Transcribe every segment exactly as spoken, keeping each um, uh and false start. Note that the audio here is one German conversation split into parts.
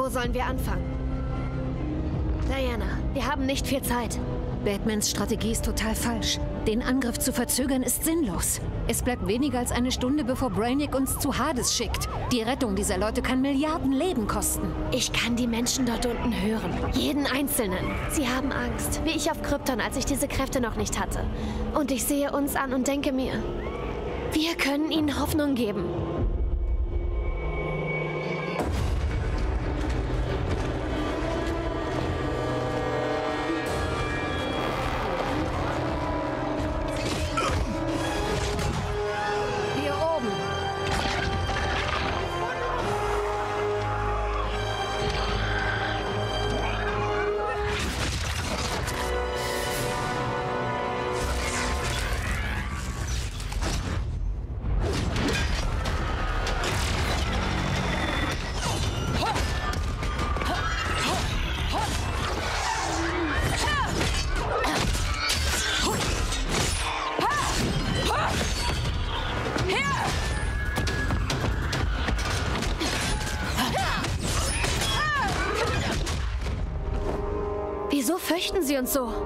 Wo sollen wir anfangen? Diana, wir haben nicht viel Zeit. Batmans Strategie ist total falsch. Den Angriff zu verzögern ist sinnlos. Es bleibt weniger als eine Stunde, bevor Brainiac uns zu Hades schickt. Die Rettung dieser Leute kann Milliarden Leben kosten. Ich kann die Menschen dort unten hören. Jeden Einzelnen. Sie haben Angst, wie ich auf Krypton, als ich diese Kräfte noch nicht hatte. Und ich sehe uns an und denke mir, wir können ihnen Hoffnung geben. Wieso fürchten sie uns so?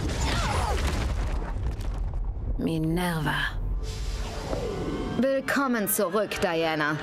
Minerva. Willkommen zurück, Diana.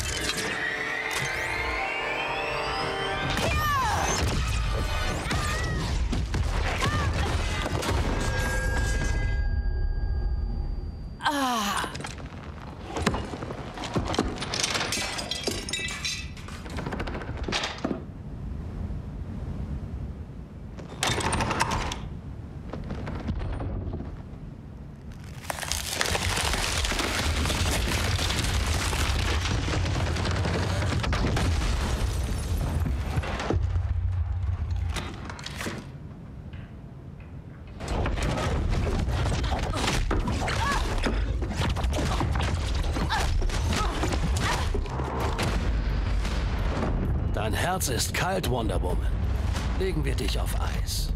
Dein Herz ist kalt, Wonder Woman. Legen wir dich auf Eis.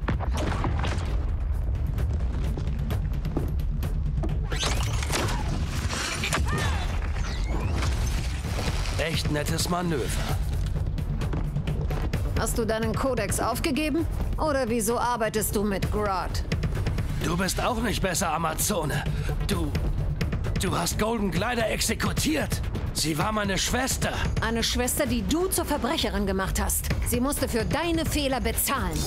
Echt nettes Manöver. Hast du deinen Kodex aufgegeben? Oder wieso arbeitest du mit Grodd? Du bist auch nicht besser, Amazone. Du... Du hast Golden Glider exekutiert. Sie war meine Schwester. Eine Schwester, die du zur Verbrecherin gemacht hast. Sie musste für deine Fehler bezahlen.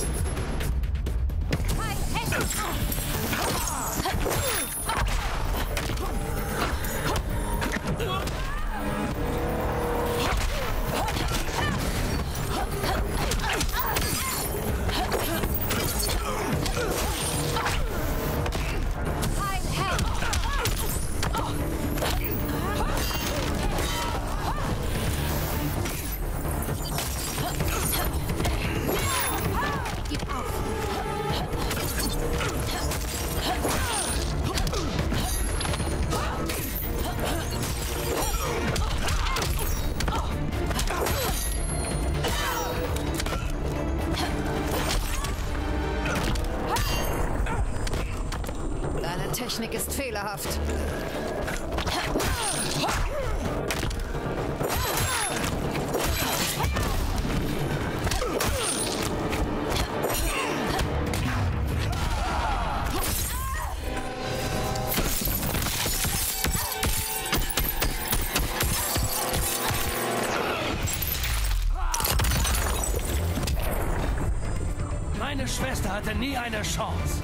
Technik ist fehlerhaft. Meine Schwester hatte nie eine Chance.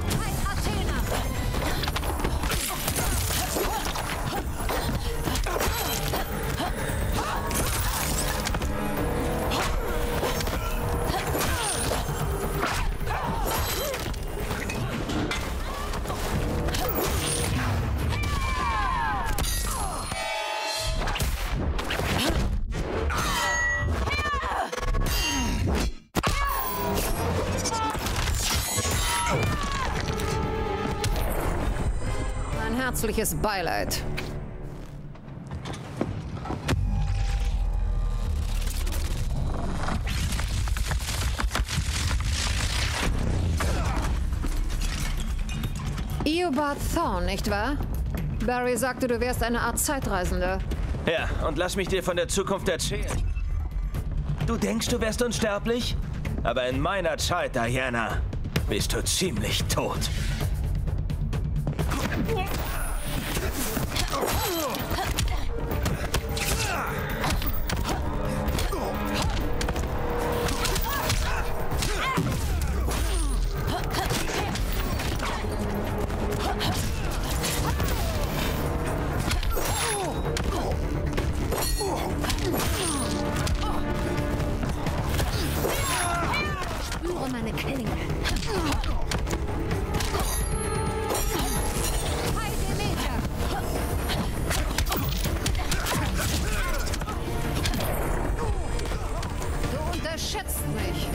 Herzliches Beileid. Eobard Thawne, nicht wahr? Barry sagte, du wärst eine Art Zeitreisender. Ja, und lass mich dir von der Zukunft erzählen. Du denkst, du wärst unsterblich? Aber in meiner Zeit, Diana, bist du ziemlich tot. Spüre meine Klinge. Du unterschätzt mich.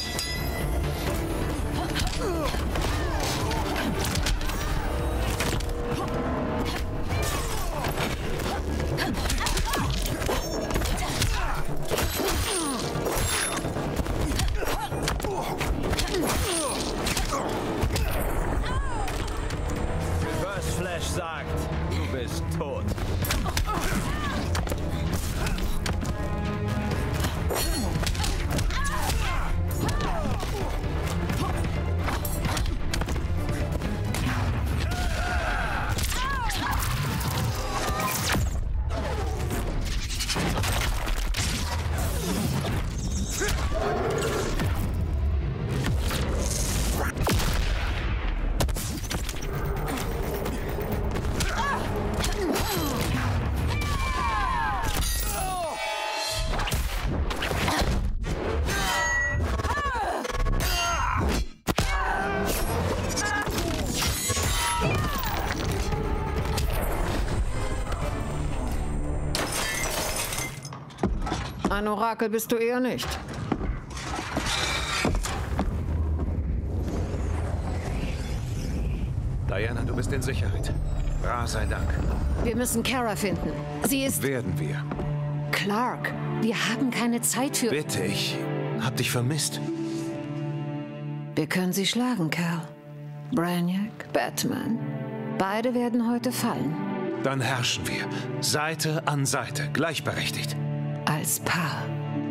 Reverse Flash sagt, du bist tot. Ein Orakel bist du eher nicht. Diana, du bist in Sicherheit. Ra sei Dank. Wir müssen Kara finden. Sie ist... Werden wir. Clark, wir haben keine Zeit für... Bitte, ich hab dich vermisst. Wir können sie schlagen, Cal. Brainiac, Batman. Beide werden heute fallen. Dann herrschen wir. Seite an Seite, gleichberechtigt. Als Paar.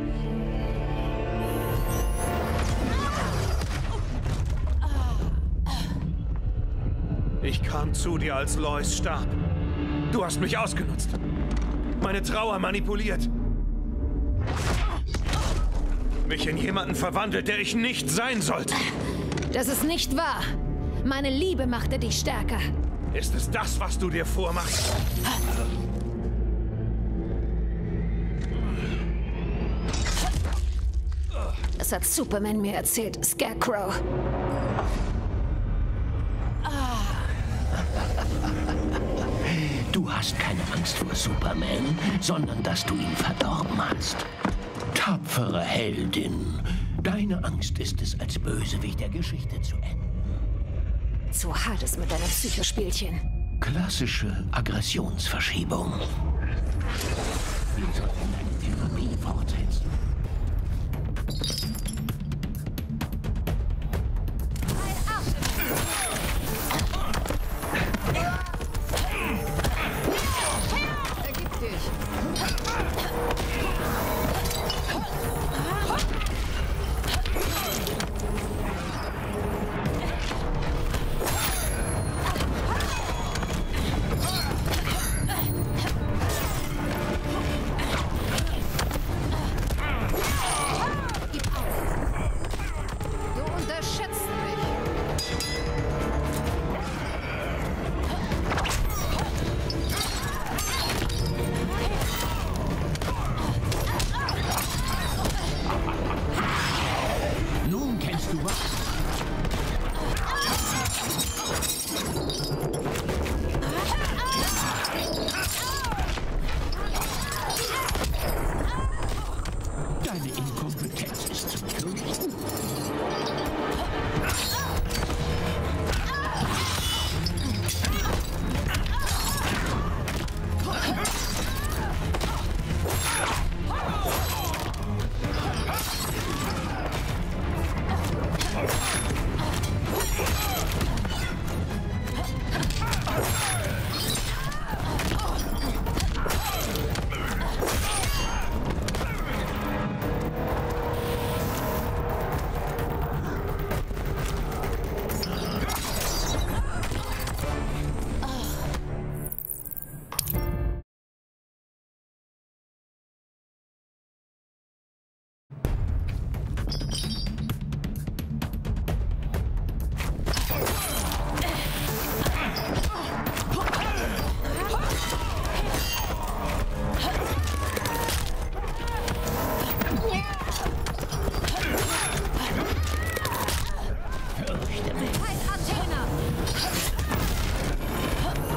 Ich kam zu dir, als Lois starb. Du hast mich ausgenutzt. Meine Trauer manipuliert. Mich in jemanden verwandelt, der ich nicht sein sollte. Das ist nicht wahr. Meine Liebe machte dich stärker. Ist es das, was du dir vormachst? Das hat Superman mir erzählt, Scarecrow. Du hast keine Angst vor Superman, sondern dass du ihn verdorben hast. Tapfere Heldin. Deine Angst ist es, als Bösewicht der Geschichte zu enden. Zu Hades mit deinem Psychospielchen. Klassische Aggressionsverschiebung. Wir sollten deine Therapie fortsetzen. Ergib dich.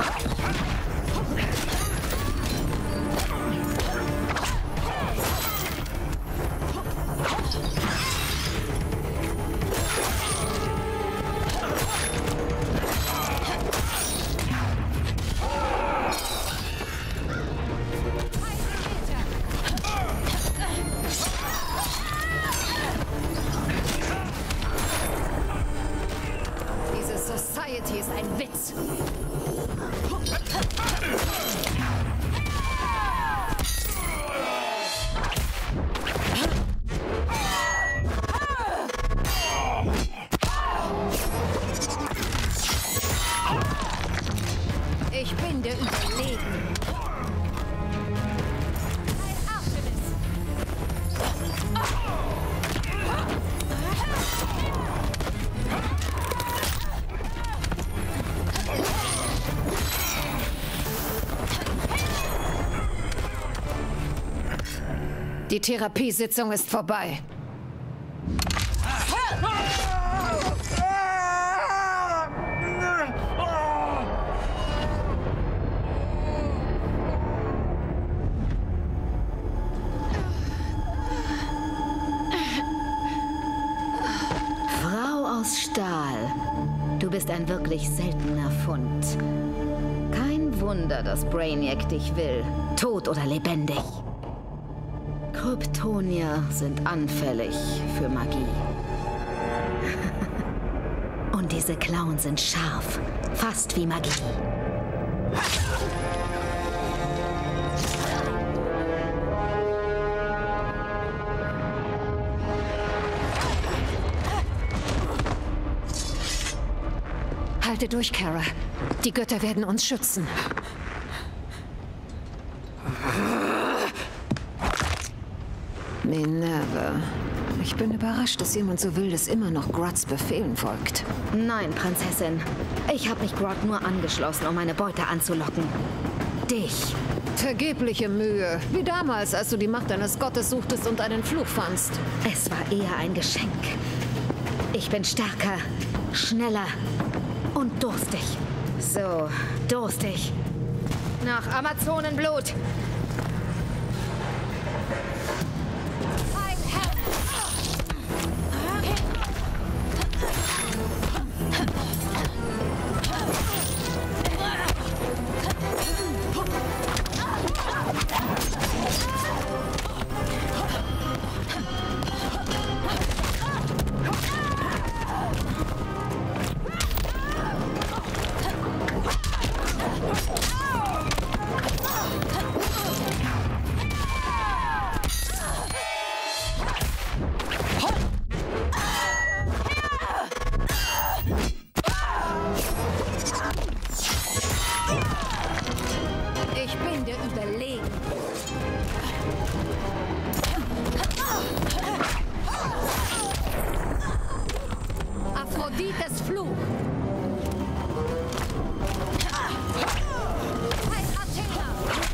Society ist ein Witz. Ich bin dir überlegen. Die Therapiesitzung ist vorbei. Frau aus Stahl. Du bist ein wirklich seltener Fund. Kein Wunder, dass Brainiac dich will. Tot oder lebendig. Kryptonier sind anfällig für Magie. Und diese Klauen sind scharf, fast wie Magie. Halte durch, Kara. Die Götter werden uns schützen. Minerva. Ich bin überrascht, dass jemand so Wildes immer noch Grots Befehlen folgt. Nein, Prinzessin. Ich habe mich Grot nur angeschlossen, um meine Beute anzulocken. Dich. Vergebliche Mühe. Wie damals, als du die Macht eines Gottes suchtest und einen Fluch fandst. Es war eher ein Geschenk. Ich bin stärker, schneller und durstig. So, durstig. Nach Amazonenblut. Ich bin dir überlegen. Aphrodites Fluch. Hey, Athena.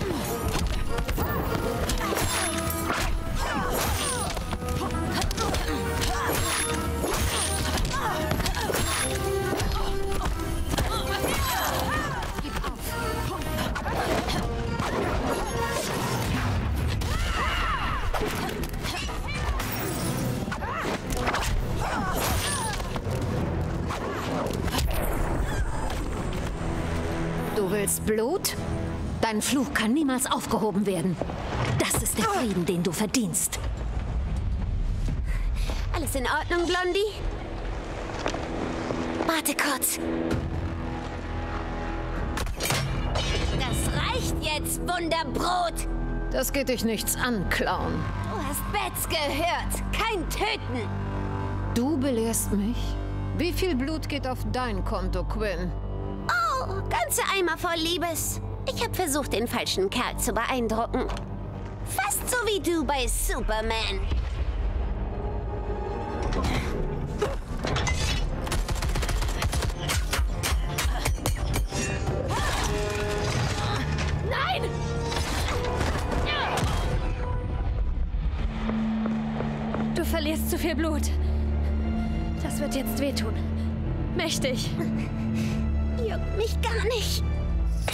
Du willst Blut? Dein Fluch kann niemals aufgehoben werden. Das ist der Frieden, den du verdienst. Alles in Ordnung, Blondie? Warte kurz. Das reicht jetzt, Wunderbrot! Das geht dich nichts an, Clown. Du hast Bats gehört. Kein Töten. Du belehrst mich? Wie viel Blut geht auf dein Konto, Quinn? Oh, ganze Eimer voll Liebes. Ich habe versucht, den falschen Kerl zu beeindrucken. Fast so wie du bei Superman. Nein! Du verlierst zu viel Blut. Das wird jetzt wehtun. Mächtig. Juckt mich gar nicht.